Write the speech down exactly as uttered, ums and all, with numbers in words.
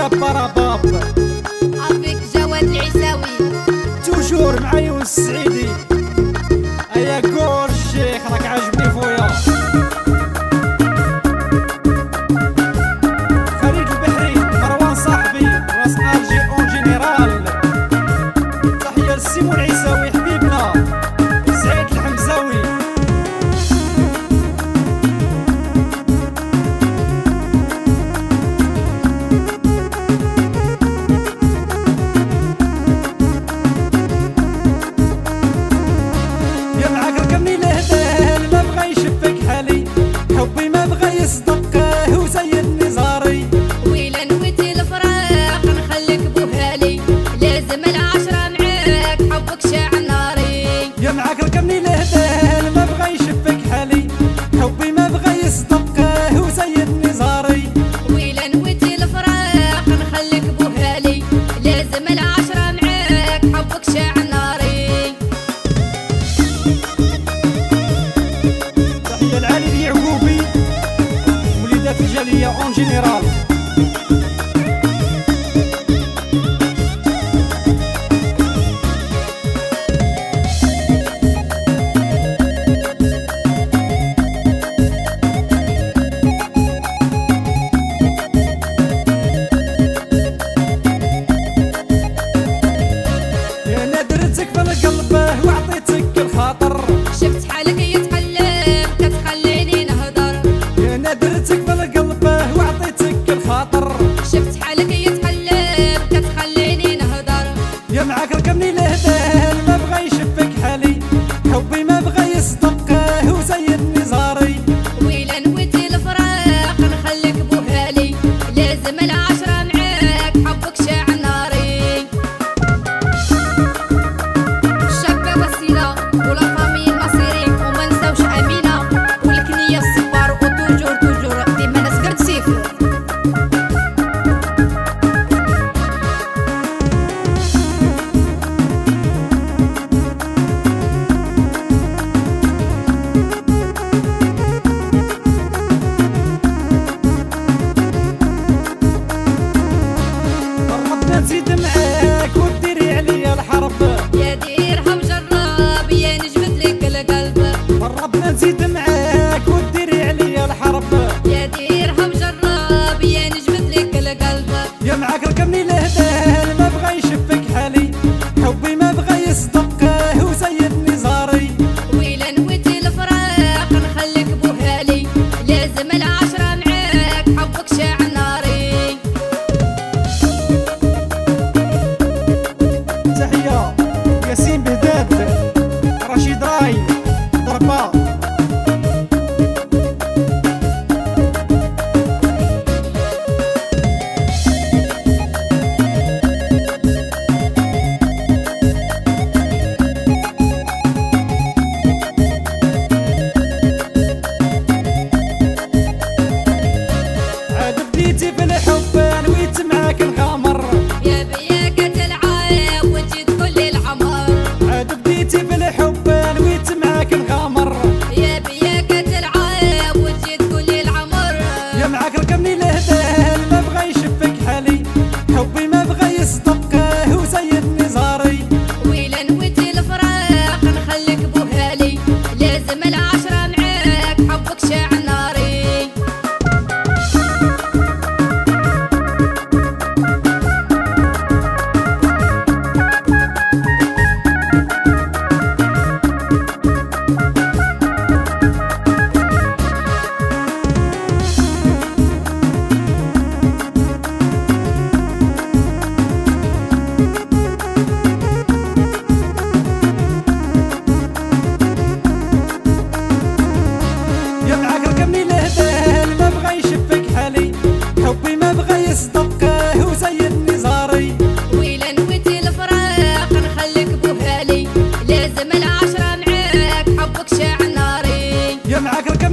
براباب افيك جواد العيساوي توجور مع يونس السعيدي. ايا كور الشيخ راك عاجبني خويا. فريد البحري مروان صاحبي راس الجي اون جينيرال. تحية للسيمون العيساوي حبيبنا سعيد الحمزاوي. حبي ما بغى يصدقه وزيدني زاري. ويلا نويتي الفراق نخليك بوهالي، لازم العشرة معاك حبك شاعل ناري. يا معاك ركبني الهدال ما بغى يشفك حالي. حبي ما بغى يصدقه وزيدني زاري. ويلا نويتي الفراق نخليك بوهالي، لازم العشرة معاك حبك شاعل ناري. تحية العالي اليعقوبي وليدات الجالية اون جينيرال. يا نادرتك في القلب وعطيتك الخاطر. شفت حالك يتقلب كتخليني نهضر. يا نادرتك في القلب وعطيتك الخاطر. شفت حالك يتقلب كتخليني نهضر. يا معاك ركبني الهدال ما بغى يشفك حالي. حبي ما بغى يصدقه وزيدني زاري. ويلا نويتي الفراق نخليك بوهالي، لازم العشرة معاك حبك شاعل ناري. الشابة وسيلة ولا فامي المصيري، وما نساوش أمينة والكنية الصبار وتوجور توجور ديما ناس قرد سيفو. قربنا نزيد معاك وديري عليا الحرب. يا ديرهم جراب يا نجبد لك القلب. قربنا نزيد معاك وديري عليا الحرب. يا ديرهم جراب يا نجبد لك القلب. يا معاك ركبني الهدال ما بغى يشفك حالي. حبي ما بغى يصدقه وزيدني زاري. ويلا نويتي الفراق نخليك بوهالي، لازم العشرة معاك حبك شاعل ناري. تحية ياسين بهداد رشيد راي ضربة. عاد بديتي في الحب نويت معاك الغامر. يا بياك تلعب وتجد كل العمر. عاد بديتي في الحب نويت معاك الغامر. يا بياك تلعب وتجد كل العمر. يا معاك ركبني الهدال ما بغى يشفك حالي. حبي ما بغى يصدقه وزيدني زاري. ويلا نويتي الفراق نخليك بوهالي، لازم العشرة معاك حبك شاعل ناري. يا معاك ركبني الهدال ما بغى يشفك حالي. حبي ما بغى يصدقه وزيدني زاري. ويلا نويتي الفراق نخليك بوهالي، لازم العشرة معاك حبك شاعل ناري. يا معاك ركبني